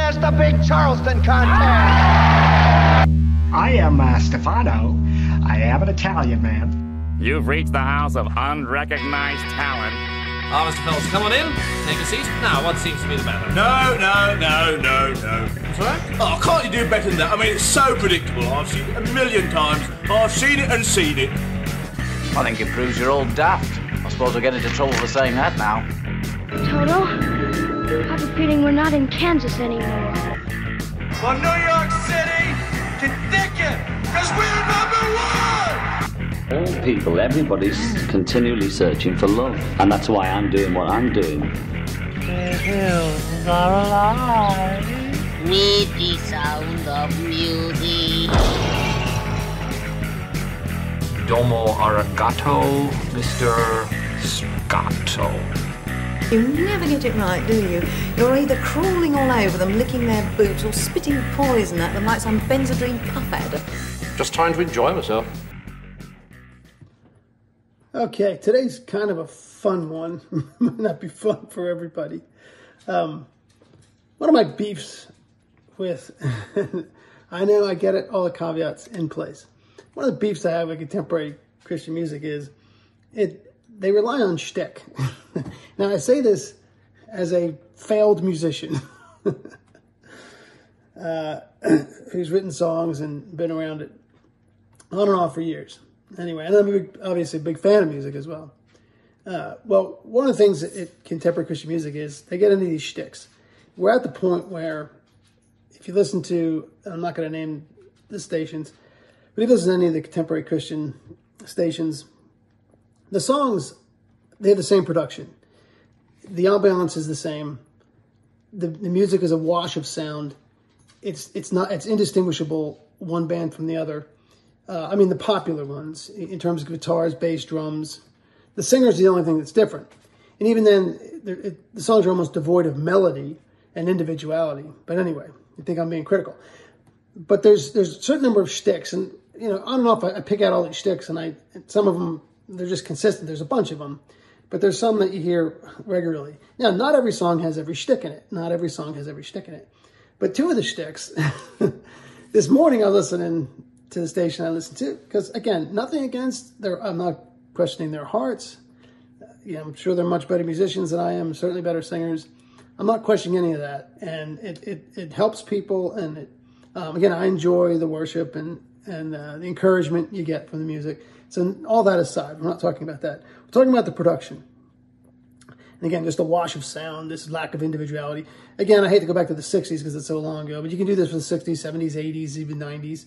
as the big Charleston contest. I am Stefano. I am an Italian man. You've reached the house of unrecognized talent. Mr. Feliz, come on in. Take a seat. Now, what seems to be the matter? No. That's all right. Oh, can't you do better than that? I mean, it's so predictable. I've seen it a million times. I've seen it and seen it. I think it proves you're all daft. I suppose we'll get into trouble for saying that now. Toto, I have a feeling we're not in Kansas anymore. Well, New York City can think it, because we're #1! All people, everybody's continually searching for love. And that's why I'm doing what I'm doing. The hills are alive with the sound of music. Domo arigato, Mr. Scotto. You never get it right, do you? You're either crawling all over them, licking their boots, or spitting poison at them like some Benzodrine puffhead. Just trying to enjoy myself. Okay, today's kind of a fun one. Might not be fun for everybody. One of my beefs with, I know I get it, all the caveats in place. One of the beefs I have with contemporary Christian music is they rely on shtick. Now, I say this as a failed musician who's written songs and been around it on and off for years. Anyway, and I'm obviously a big fan of music as well. Well, one of the things that contemporary Christian music is they get into these shticks. We're at the point where if you listen to, I'm not going to name the stations, but if you listen to any of the contemporary Christian stations, the songs, they have the same production. The ambiance is the same. The music is a wash of sound. It's indistinguishable one band from the other. I mean, the popular ones in terms of guitars, bass, drums. The singer's the only thing that's different. And even then, the songs are almost devoid of melody and individuality. But anyway, I think I'm being critical. But there's a certain number of shticks, and on and off, I pick out all these shticks, and some of them, they're just consistent. There's a bunch of them. But there's some that you hear regularly. Now, not every song has every shtick in it. Not every song has every shtick in it. But two of the shticks, this morning I was listening to the station I listened to, because, again, nothing against I'm not questioning their hearts. I'm sure they're much better musicians than I am, certainly better singers. I'm not questioning any of that. And it helps people, and again, I enjoy the worship and the encouragement you get from the music. So all that aside, we're not talking about that. We're talking about the production. And again, just a wash of sound, this lack of individuality. Again, I hate to go back to the 60s because it's so long ago, but you can do this for the 60s, 70s, 80s, even 90s.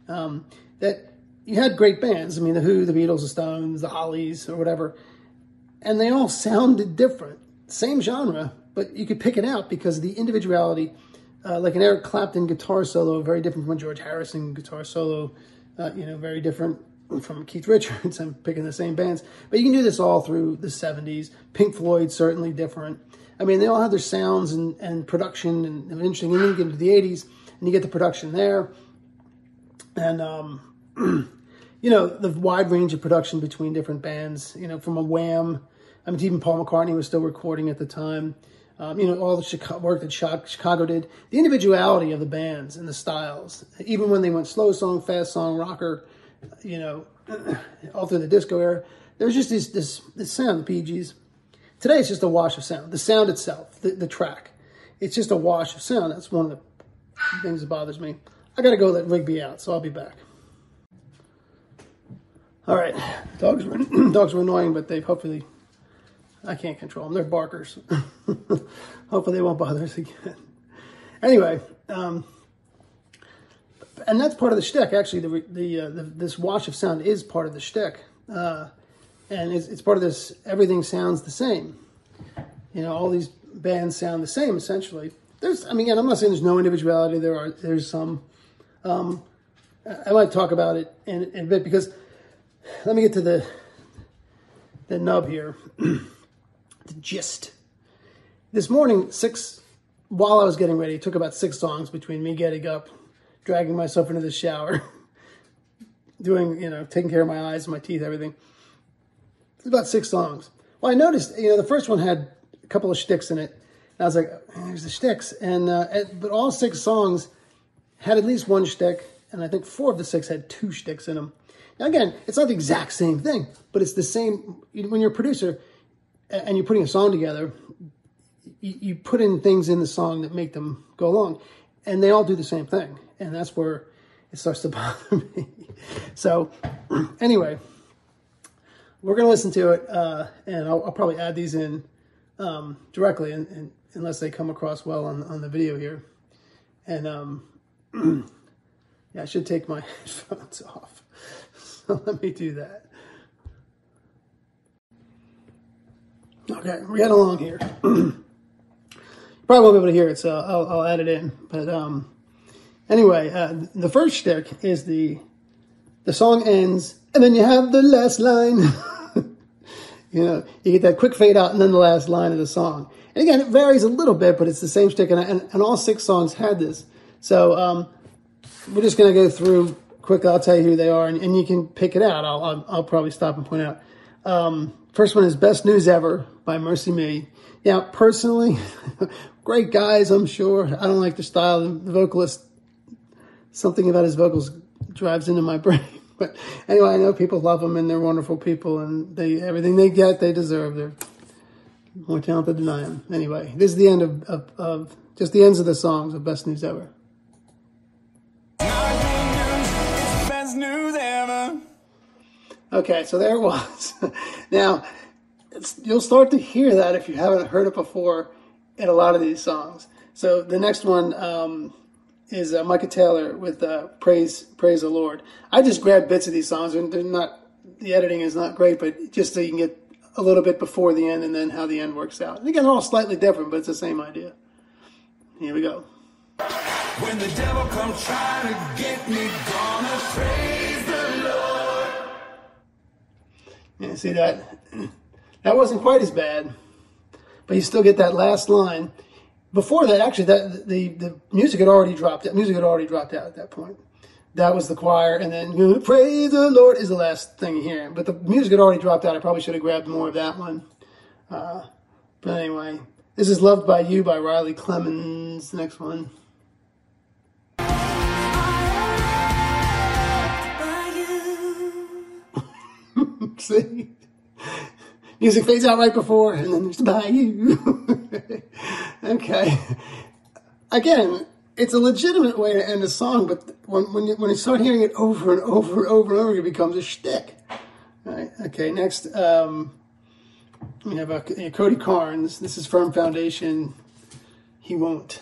That you had great bands. I mean, The Who, The Beatles, The Stones, The Hollies, or whatever. And they all sounded different. Same genre, but you could pick it out because of the individuality. Like an Eric Clapton guitar solo, very different from a George Harrison guitar solo. Very different from Keith Richards. I'm picking the same bands. But you can do this all through the 70s. Pink Floyd, certainly different. I mean, they all have their sounds and production and interesting. And then you get into the 80s, and you get the production there. And, the wide range of production between different bands, from a Wham. I mean, even Paul McCartney was still recording at the time. All the work that Chicago did. The individuality of the bands and the styles. Even when they went slow song, fast song, rocker, all through the disco era. There was just this sound, the PGs. Today it's just a wash of sound. The sound itself, the track. It's just a wash of sound. That's one of the things that bothers me. I got to go let Rigby out, so I'll be back. All right. Dogs were annoying, but hopefully, I can't control them. They're barkers. Hopefully they won't bother us again. Anyway, and that's part of the shtick. Actually, this wash of sound is part of the shtick. And it's part of this, everything sounds the same. All these bands sound the same, essentially. Again, I'm not saying there's no individuality. There's some. I might talk about it in a bit, because let me get to the nub here. The gist. This morning, while I was getting ready, it took about 6 songs between me getting up, dragging myself into the shower, doing, taking care of my eyes, my teeth, everything. It's about 6 songs. Well, I noticed, the first one had a couple of shticks in it. And I was like, there's the Shticks. But all 6 songs had at least one shtick, and I think 4 of the 6 had 2 shticks in them. Now again, it's not the exact same thing, but it's the same. When you're a producer and you're putting a song together, you put in things in the song that make them go along, and they all do the same thing, and that's where it starts to bother me. So anyway, we're going to listen to it, and I'll probably add these in directly, and unless they come across well on the video here. And yeah, I should take my headphones off. So let me do that. Okay, we're getting along here. You probably won't be able to hear it, so I'll add it in. But anyway, the first shtick is the song ends, and then you have the last line. You know, you get that quick fade out, and then the last line of the song. And again, it varies a little bit, but it's the same shtick, and all 6 songs had this. So we're just going to go through quickly. I'll tell you who they are, and you can pick it out. I'll probably stop and point out. First one is Best News Ever by MercyMe. Yeah, personally, great guys, I'm sure. I don't like their style. The vocalist, something about his vocals drives into my brain. But anyway, I know people love them, and they're wonderful people, and everything they get, they deserve. They're more talented than I am. Anyway, this is the end of just the ends of the songs of Best News Ever. Best news ever. Okay, so there it was. Now, you'll start to hear that if you haven't heard it before in a lot of these songs. So the next one is Micah Tyler with Praise the Lord. I just grabbed bits of these songs, and the editing is not great, but just so you can get a little bit before the end and then how the end works out. And again, they're all slightly different, but it's the same idea. Here we go. When the devil comes trying to get me, gonna praise the Lord. Yeah, see that? That wasn't quite as bad, but you still get that last line. Before that, actually, the music had already dropped out. Music had already dropped out at that point. That was the choir, and then praise the Lord is the last thing you hear. But the music had already dropped out. I probably should have grabbed more of that one. But anyway, this is Loved by You by Riley Clemmons. The next one. See? Music fades out right before, and then there's By You. Okay. Again, it's a legitimate way to end a song, but when you start hearing it over and over and over and over, it becomes a shtick. All right. Okay, next, we have Cody Carnes. This is Firm Foundation. He Won't.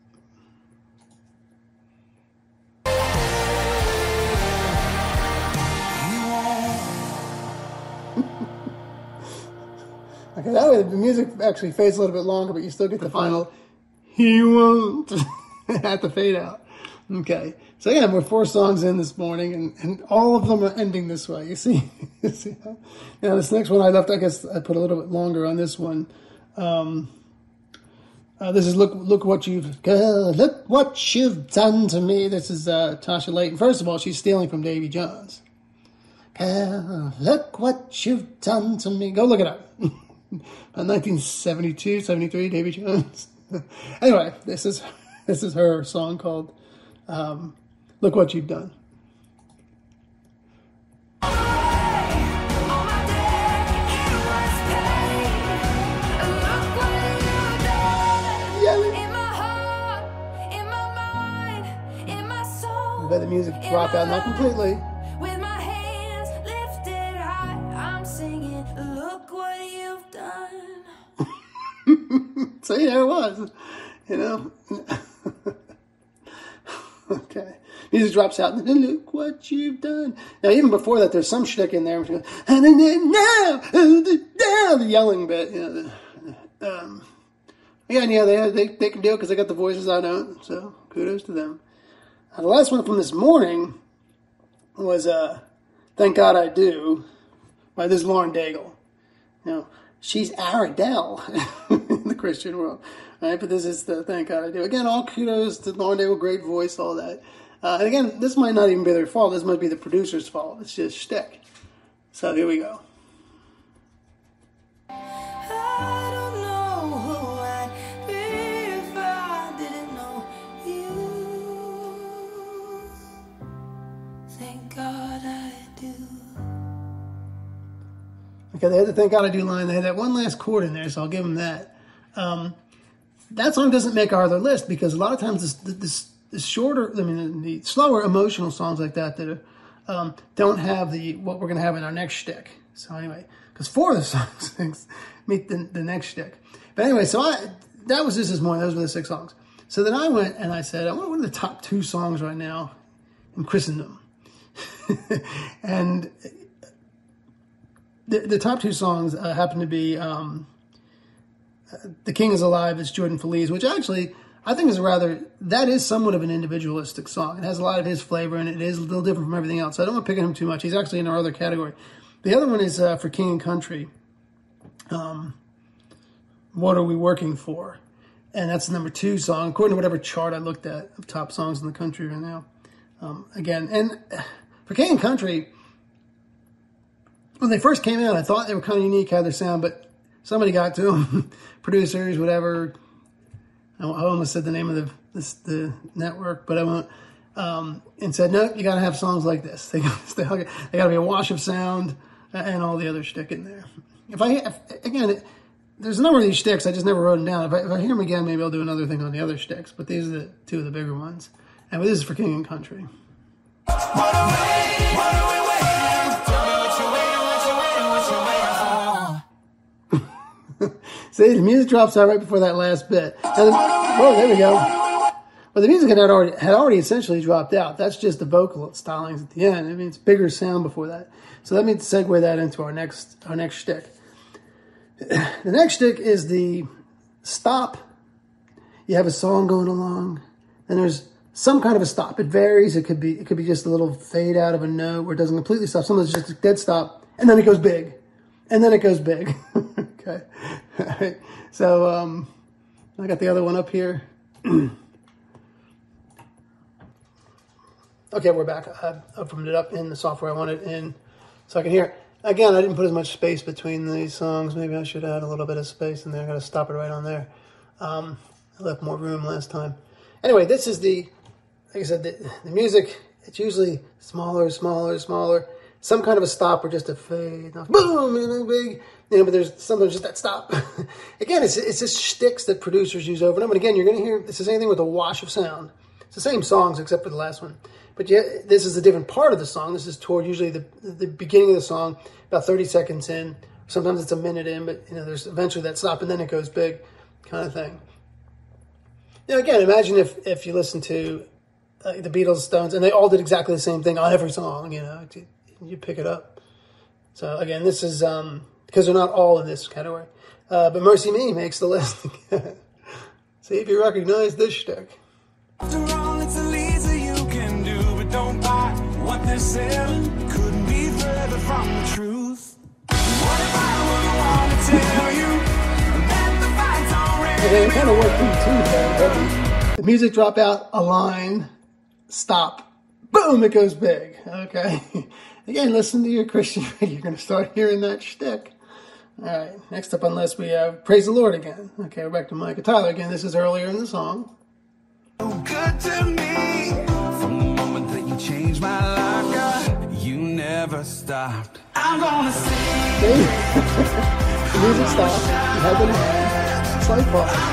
Okay, that way the music actually fades a little bit longer, but you still get the final, he won't, at the fade out. Okay, so again, we're 4 songs in this morning, and all of them are ending this way. You see? Now, this next one I left, I guess I put a little bit longer on this one. This is Look What You've Done to Me. This is Tasha Layton. First of all, she's stealing from Davy Jones. Look what you've done to me. Go look it up. 1972, 73, Davy Jones. Anyway, this is her song called Look What You've Done. Let the music drop out, not completely. With my hands lifted high, I'm singing, look what you've done. See, there it was. You know? Okay. Music drops out, and then look what you've done. Now, even before that, there's some shtick in there, which goes, and then now, the yelling bit, you know. Yeah, they can do it because they got the voices I don't, so kudos to them. The last one from this morning was Thank God I Do by this Lauren Daigle. You know, she's Aradell in the Christian world. All right, but this is the Thank God I Do. Again, all kudos to Lauren Daigle, great voice, all that. And again, this might not even be their fault. This might be the producer's fault. It's just shtick. So here we go. I don't know who I'd be because they had the Thank God I Do line. They had that one last chord in there, so I'll give them that. That song doesn't make our other list because a lot of times the shorter, I mean, the slower emotional songs like that don't have what we're going to have in our next shtick. So anyway, because 4 of the songs meet the next shtick. But anyway, so that was this morning. Those were the 6 songs. So then I went and I said, I want one of the top 2 songs right now in Christendom. And the top 2 songs happen to be The King is Alive, it's Jordan Feliz, which actually I think that is somewhat of an individualistic song. It has a lot of his flavor and it is a little different from everything else. So I don't want to pick on him too much. He's actually in our other category. The other one is for King and Country. What Are We Working For? And that's the number 2 song, according to whatever chart I looked at of top songs in the country right now. Again, and for King and Country, when they first came out, I thought they were kind of unique, had their sound, but somebody got to them, producers, whatever. I almost said the name of the network, but I won't. And said, no, you got to have songs like this. They got to be a wash of sound and all the other shtick in there. There's a number of these shticks. I just never wrote them down. If I hear them again, maybe I'll do another thing on the other shticks. But these are the 2 of the bigger ones. And this is for King and Country. See, the music drops out right before that last bit. Whoa, there we go. But the music had already essentially dropped out. That's just the vocal stylings at the end. I mean, it's bigger sound before that. So let me segue that into our next shtick. The next shtick is the stop. You have a song going along, and there's some kind of a stop. It varies. It could be just a little fade out of a note where it doesn't completely stop. Sometimes it's just a dead stop, and then it goes big, and then it goes big. Okay. All right. So I got the other one up here. Okay, we're back. I opened it up in the software I wanted in so I can hear it. Again, I didn't put as much space between these songs. Maybe I should add a little bit of space in there. I got to stop it right on there. I left more room last time. Anyway, this is like I said, the music, it's usually smaller. Some kind of a stop or just a fade. Boom, and big. But there's sometimes just that stop. Again, it's just shticks that producers use over and over. And again, you're going to hear, it's the same thing with a wash of sound. It's the same songs except for the last one. But this is a different part of the song. This is toward usually the beginning of the song, about 30 seconds in. Sometimes it's a minute in, but there's eventually that stop and then it goes big kind of thing. Again, imagine if you listen to the Beatles, Stones, and they all did exactly the same thing on every song, you pick it up. So again, this is, because they're not all in this category. But MercyMe makes the list. See if you recognize this shtick. After all, it's the least you can do, but don't buy what they're selling. Couldn't be further from the truth. What if I would want to tell you that the fight's already Okay, it kind of worked too. The music drop out, a line, stop, boom, it goes big. Okay. Again, listen to your Christian radio. You're going to start hearing that shtick. All right. Next up on the list, we have Praise the Lord again. Okay, we're back to Micah Tyler again. This is earlier in the song. good to me. From the moment that you changed my life, God, you never stopped. I'm gonna sing. Music stopped. You had the slight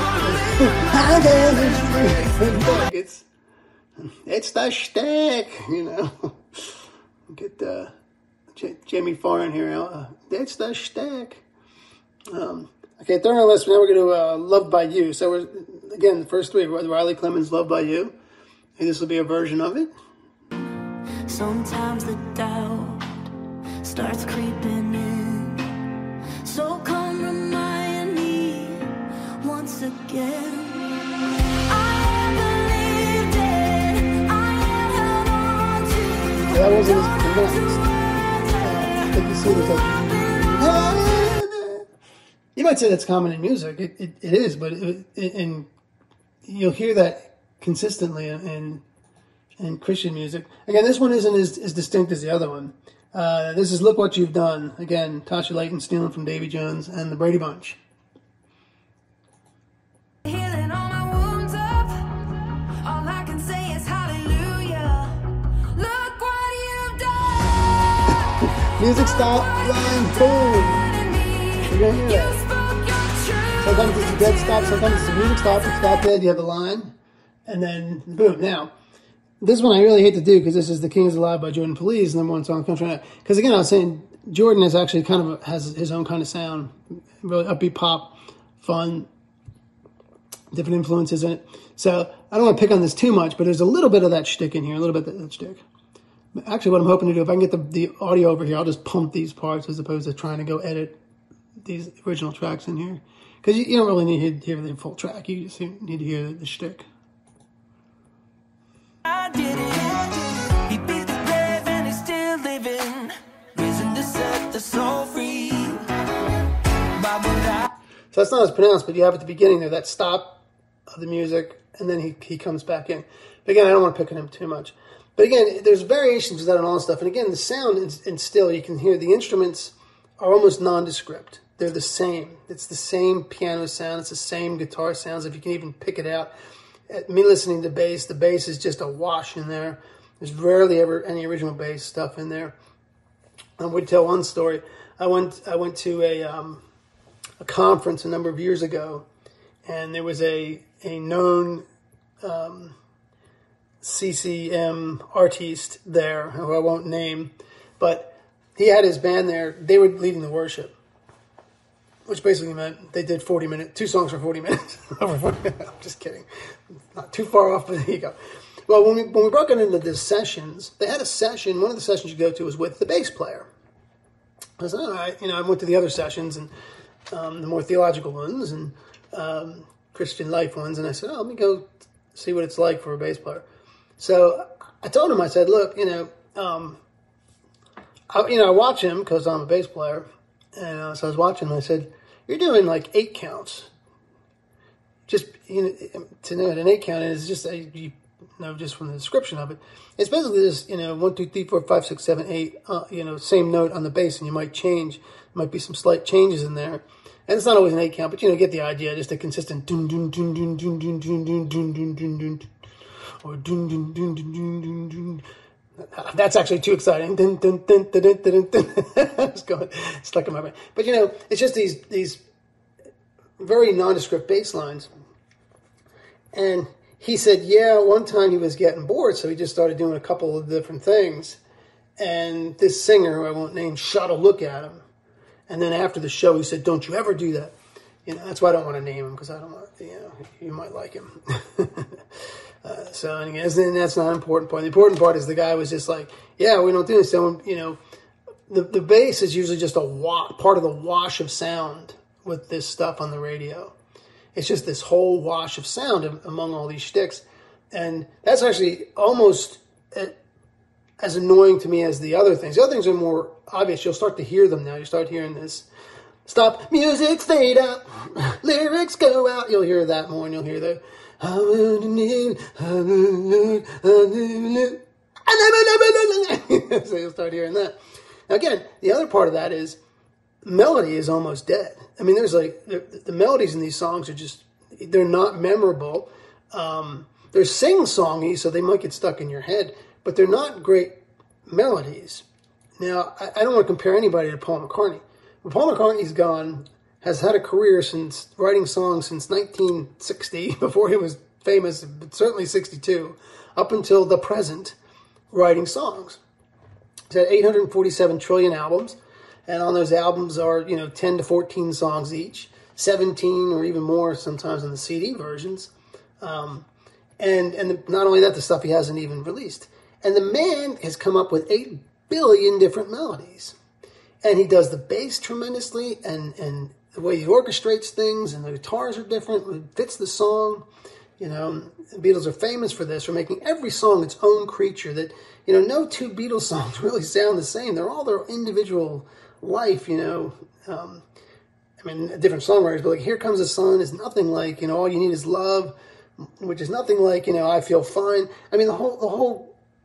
pause. It's the shtick, Get Jamie Farr in here. It's the shtick. Okay, third on the list. Now we're going to Loved by You. So we're, again, the first three, Riley Clemmons, Loved by You. And this will be a version of it. Sometimes the doubt starts creeping in. So come remind me once again. That wasn't as pronounced. But you see you might say that's common in music. It is, but and you'll hear that consistently in Christian music. Again, this one isn't as distinct as the other one. This is Look What You've Done. Again, Tasha Layton stealing from Davy Jones and the Brady Bunch. Healing all my wounds up. All I can say is hallelujah. Look what you've done. Music stop, line, boom. So you're going to hear that. Sometimes it's a dead stop, sometimes it's a music stop. It's not dead, you have the line, and then boom. Now, this one I really hate to do because this is The King is Alive by Jordan Feliz, number one song country now. Because again, I was saying Jordan is actually has his own kind of sound, really upbeat pop, fun, different influences in it. So I don't want to pick on this too much, but there's a little bit of that shtick in here, a little bit of that shtick. Actually, what I'm hoping to do, if I can get the audio over here, I'll just pump these parts as opposed to trying to go edit these original tracks in here. Because you don't really need to hear the full track. You just need to hear the shtick. I did it. He beat the grave and he's still living. Risen to set the soul free. So that's not as pronounced, but you have at the beginning there that stop of the music, and then he comes back in. But again, I don't want to pick on him too much. But again, there's variations of that and all that stuff. And again, the sound and still, you can hear the instruments are almost nondescript. They're the same. It's the same piano sound. It's the same guitar sounds, if you can even pick it out. Me listening to bass, the bass is just a wash in there. There's rarely ever any original bass stuff in there. I would tell one story. I went to a conference a number of years ago, and there was a known CCM artiste there, who I won't name, but he had his band there. They were leading the worship, which basically meant they did 2 songs for 40 minutes. I'm just kidding. Not too far off, but there you go. Well, when we broke it into the sessions, they had a session. One of the sessions you go to was with the bass player. I said, all right. I went to the other sessions, and the more theological ones and Christian life ones, and I said, let me go see what it's like for a bass player. So I told him, I said, look, I watch him because I'm a bass player, and so I was watching him, and I said, you're doing like 8 counts. Just, to know what an 8 count is, just, just from the description of it, it's basically just, 1, 2, 3, 4, 5, 6, 7, 8, same note on the bass, and you might change. There might be some slight changes in there. And it's not always an 8 count, but, get the idea, just a consistent dun dun dun dun dun dun dun dun dun dun dun dun, or dun dun dun dun dun dun dun. That's actually too exciting. Dun, dun, dun, dun, dun, dun, dun. It's going stuck in my brain. But it's just these very nondescript bass lines. And he said, one time he was getting bored, so he just started doing a couple of different things. And this singer, who I won't name, shot a look at him. And then after the show, he said, "Don't you ever do that." That's why I don't want to name him, because I don't want, you might like him. So, anyways, that's not an important part. The important part is the guy was just like, we don't do this. So, the bass is usually just part of the wash of sound with this stuff on the radio. It's just this whole wash of sound among all these shticks. And that's actually almost as annoying to me as the other things. The other things are more obvious. You'll start to hear them now. You start hearing this. Stop, music, fade out, lyrics go out. You'll hear that more, and you'll hear the so you'll start hearing that. Now again, the other part of that is melody is almost dead. I mean, there's like the melodies in these songs are just, they're not memorable. They're sing-songy, so they might get stuck in your head, but they're not great melodies. Now, I don't want to compare anybody to Paul McCartney. But Paul McCartney's has had a career since writing songs since 1960, before he was famous, but certainly 62, up until the present, writing songs. He's had 847 trillion albums, and on those albums are, 10 to 14 songs each, 17 or even more sometimes in the CD versions. And not only that, the stuff he hasn't even released. And the man has come up with 8 billion different melodies. And he does the bass tremendously, and the way he orchestrates things, and the guitars are different, it fits the song. The Beatles are famous for this, for making every song its own creature, that, no 2 Beatles songs really sound the same. They're all their individual life, different songwriters, but like Here Comes the Sun is nothing like, All You Need Is Love, which is nothing like, I Feel Fine. I mean, the whole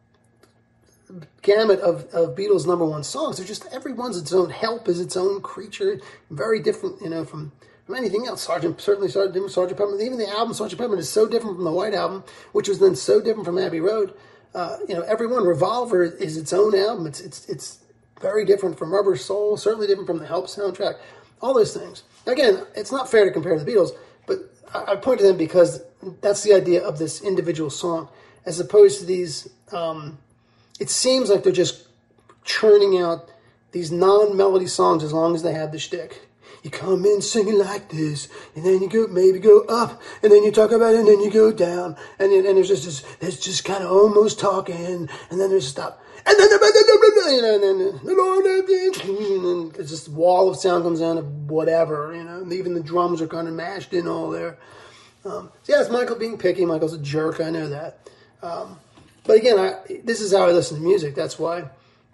gamut of Beatles' number 1 songs. They're just, everyone's its own. Help is its own creature, very different, from anything else. Sgt. Peppermint, even the album Sgt. Peppermint is so different from the White Album, which was then so different from Abbey Road. Everyone, Revolver is its own album. It's very different from Rubber Soul, certainly different from the Help soundtrack. all those things. Again, it's not fair to compare to the Beatles, but I point to them because that's the idea of this individual song, as opposed to these. It seems like they're just churning out these non-melody songs as long as they have the shtick. You come in singing like this, and then you go up, and then you talk about it, and then you go down, and there's just kind of almost talking, and then there's stop, and then and then it's just a wall of sound comes down of whatever, and even the drums are kind of mashed in all there. So yeah, it's Michael being picky. Michael's a jerk. I know that. But again, this is how I listen to music. That's why,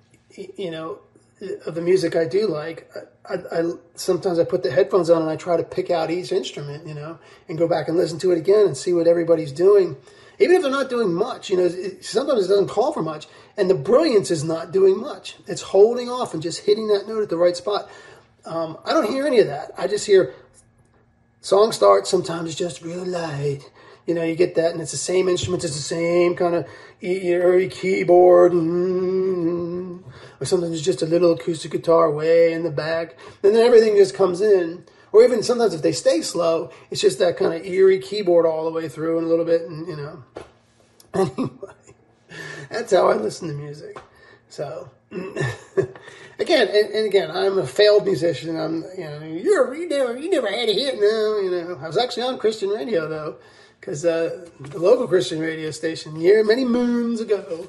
of the music I do like, I sometimes I put the headphones on and I try to pick out each instrument, and go back and listen to it again and see what everybody's doing. Even if they're not doing much, sometimes it doesn't call for much. And the brilliance is not doing much. It's holding off and just hitting that note at the right spot. I don't hear any of that. I just hear song starts, sometimes it's just real light. You get that, and it's the same instruments, it's the same kind of eerie keyboard, or sometimes it's just a little acoustic guitar way in the back, and then everything just comes in. Or even sometimes if they stay slow, it's just that kind of eerie keyboard all the way through and a little bit, and Anyway, that's how I listen to music. So, again, I'm a failed musician. You never had a hit, no, I was actually on Christian radio though. Because the local Christian radio station, many moons ago,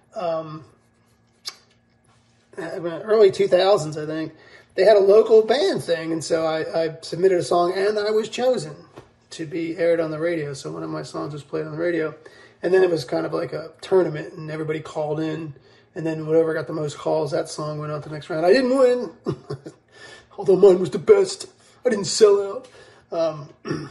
early 2000s, I think, they had a local band thing, and so I submitted a song, and I was chosen to be aired on the radio. So one of my songs was played on the radio, and then it was kind of like a tournament, and everybody called in, and then whoever got the most calls, that song went on to the next round. I didn't win, although mine was the best. I didn't sell out.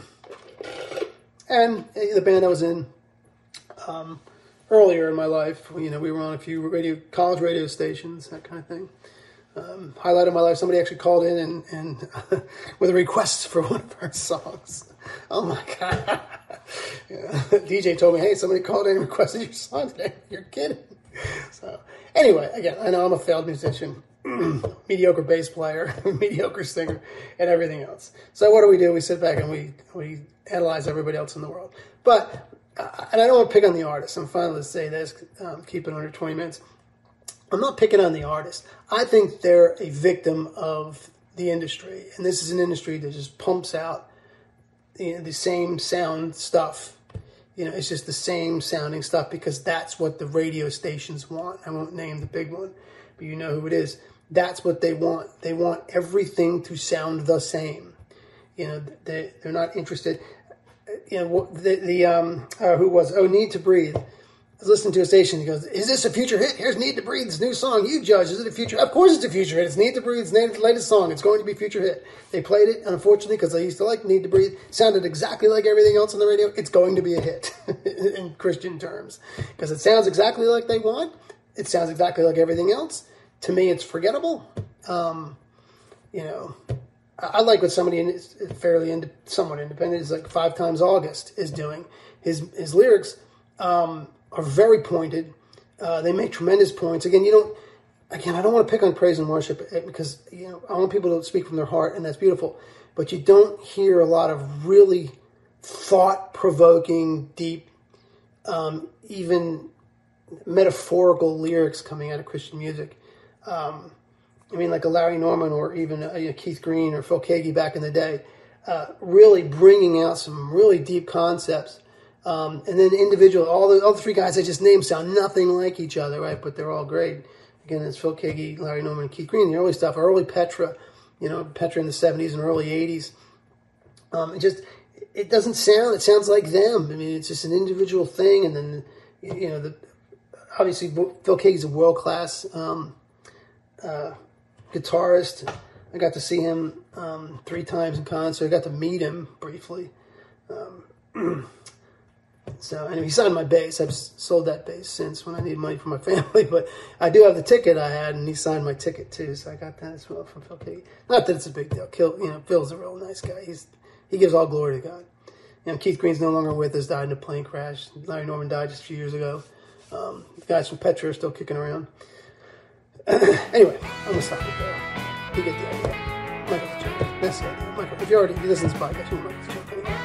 And the band I was in earlier in my life, we were on a few college radio stations, that kind of thing. Highlight of my life, somebody actually called in and with a request for one of our songs. Oh my God. DJ told me, hey, somebody called in and requested your song today. You're kidding. So anyway, again, I know I'm a failed musician, mediocre bass player, mediocre singer, and everything else. So what do? We sit back and we analyze everybody else in the world. But, and I don't want to pick on the artist. I'm finally to say this, keep it under 20 minutes. I'm not picking on the artist. I think they're a victim of the industry. And this is an industry that just pumps out the same sound stuff. It's just the same sounding stuff because that's what the radio stations want. I won't name the big one, but you know who it is. That's what they want. They want everything to sound the same. They're not interested. Who was? NeedtoBreathe. I was listening to a station. He goes, "Is this a future hit? Here's NeedtoBreathe's new song. You judge. Is it a future? Of course, it's a future hit. It's NeedtoBreathe's latest song. It's going to be a future hit." They played it, and unfortunately, because I used to like NeedtoBreathe, sounded exactly like everything else on the radio. It's going to be a hit in Christian terms because it sounds exactly like they want. It sounds exactly like everything else. To me, it's forgettable. I like what somebody somewhat independent is like 5 Times August is doing. His lyrics are very pointed. They make tremendous points. Again, I don't want to pick on praise and worship because I want people to speak from their heart, and that's beautiful. But you don't hear a lot of really thought-provoking, deep, even metaphorical lyrics coming out of Christian music. Like a Larry Norman or even Keith Green or Phil Keaggy back in the day, really bringing out some really deep concepts. And then individual, all the 3 guys I just named sound nothing like each other, right? But they're all great. Again, it's Phil Keaggy, Larry Norman, and Keith Green. The early stuff, early Petra, Petra in the 70s and early 80s. It doesn't sound, it sounds like them. It's just an individual thing. And then, obviously Phil Keaggy's a world-class guitarist. I got to see him 3 times in concert. I got to meet him briefly. So anyway, he signed my bass. I've sold that bass since when I need money for my family, but I do have the ticket I had, and he signed my ticket too. So I got that as well from Phil Keaggy. Not that it's a big deal. Phil's a real nice guy. He gives all glory to God. Keith Green's no longer with us. Died in a plane crash. Larry Norman died just a few years ago. The guys from Petra are still kicking around. Anyway, I'm gonna stop it there. You get the idea. Michael Tyler. Michael, if you listen to this podcast, you won't like this joke anymore.